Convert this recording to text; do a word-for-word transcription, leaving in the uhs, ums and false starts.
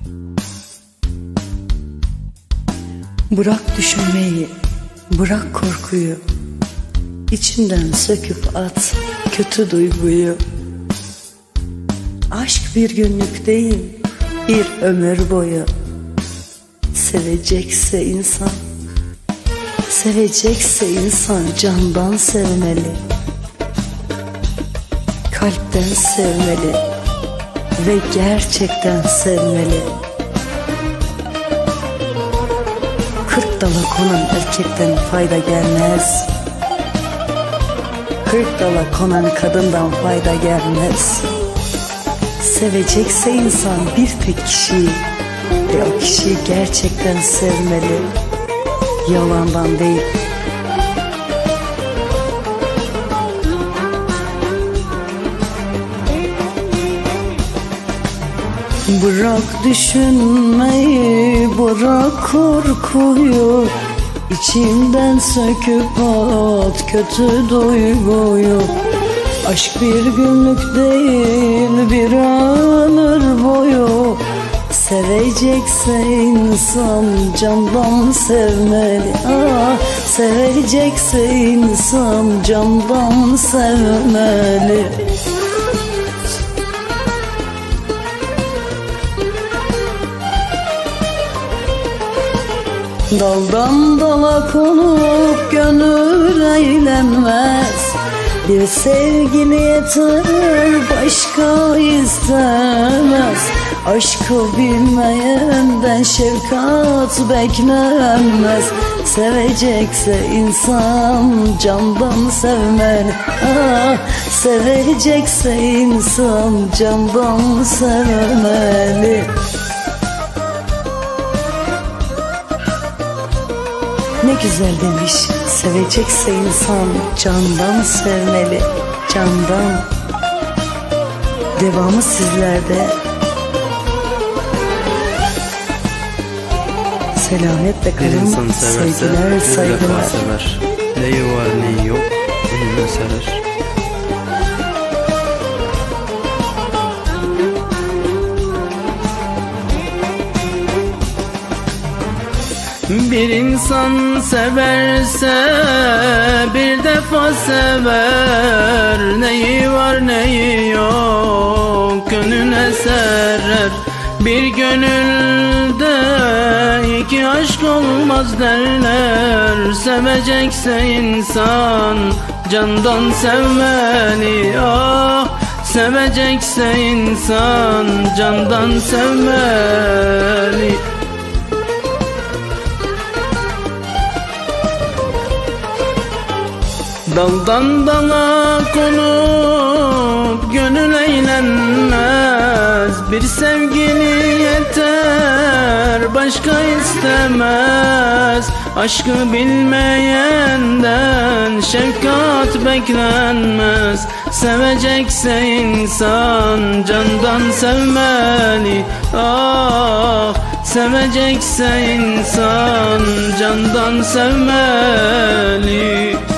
Bırak düşünmeyi, bırak korkuyu, İçinden söküp at kötü duyguyu. Aşk bir günlük değil, bir ömür boyu. Sevecekse insan, sevecekse insan candan sevmeli, kalpten sevmeli ve gerçekten sevmeli. Kırk dala konan erkekten fayda gelmez, kırk dala konan kadından fayda gelmez. Sevecekse insan bir tek kişiyi ve o kişiyi gerçekten sevmeli, yalandan değil. Bırak düşünmeyi, bırak korkuyu, İçinden söküp at kötü duyguyu. Aşk bir günlük değil, bir ömür boyu. Sevecekse insan candan sevmeli. Ah, sevecekse insan candan sevmeli. Daldan dala konup gönül eğlenmez, bir sevgili yeter başka istemez. Aşkı bilmeyenden şefkat beklenmez. Sevecekse insan candan sevmeli. Ah, sevecekse insan candan sevmeli. Ne güzel demiş, sevecekse insan candan sevmeli, candan. Devamı sizlerde. Selametle kalın, sevgiler, saygılar. Sever. Neyi var neyi yok, önüne serer. Bir insan severse bir defa sever. Neyi var neyi yok gönlüne serer. Bir gönülde iki aşk olmaz derler. Sevecekse insan candan sevmeli. Ah, sevecekse insan candan sevmeli. Daldan dala konup gönül eğlenmez, bir sevgili yeter başka istemez. Aşkı bilmeyenden şefkat beklenmez. Sevecekse insan candan sevmeli. Ah, sevecekse insan candan sevmeli.